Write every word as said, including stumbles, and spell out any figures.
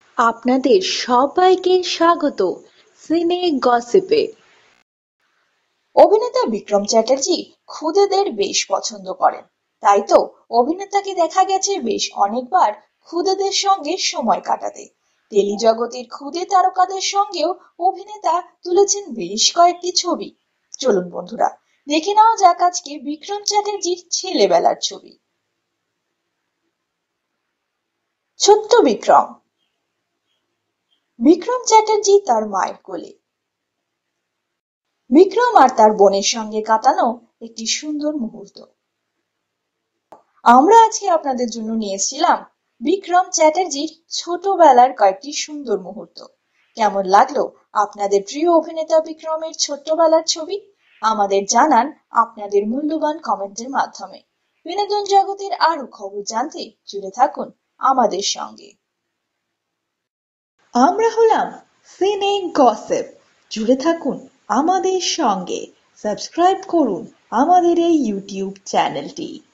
আপনাদের সবাইকে স্বাগত সিনে গসিপে। অভিনেতা বিক্রম চ্যাটার্জি খুদেদের বেশ পছন্দ করেন, তাই তো অভিনেতাকে দেখা গেছে বেশ অনেকবার খুদেদের সঙ্গে সময় কাটাতে। টেলিজগতের খুদে তারকাদের সঙ্গেও অভিনেতা তুলেছেন বেশ কয়েকটি ছবি। চলুন বন্ধুরা, দেখে নেওয়া যাক আজকে বিক্রম চ্যাটার্জির ছেলেবেলার ছবি। ছোট্ট বিক্রম। বিক্রম চ্যাটার্জি তার মায়ের কোলে। বিক্রম আর তার বোনের সঙ্গে কাটানো একটি সুন্দর মুহূর্ত। আমরা আজকে আপনাদের জন্য নিয়ে এসেছিলাম বিক্রম চ্যাটার্জির ছোটবেলার কয়েকটি সুন্দর মুহূর্ত। কেমন লাগলো আপনাদের প্রিয় অভিনেতা বিক্রমের ছোট্টবেলার ছবি? আমাদের জানান আপনাদের মূল্যবান কমেন্টের মাধ্যমে। বিনোদন জগতের আরো খবর জানতে জুড়ে থাকুন আমাদের সঙ্গে। আমরা হলাম সিনে গসিপ। জুড়ে থাকুন আমাদের সঙ্গে। সাবস্ক্রাইব করুন আমাদের এই ইউটিউব চ্যানেলটি।